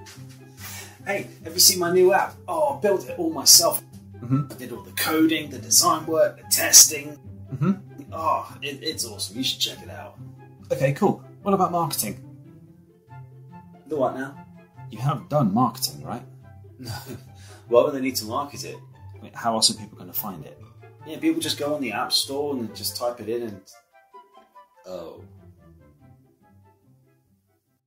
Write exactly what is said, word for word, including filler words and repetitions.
Hey, have you seen my new app? Oh, I built it all myself. Mm-hmm. I did all the coding, the design work, the testing. Mm-hmm. Oh, it, it's awesome. You should check it out. Okay, cool. What about marketing? The what now? You have done marketing, right? No. Why would they need to market it? I mean, how else are people going to find it? Yeah, people just go on the App Store and just type it in and... Oh.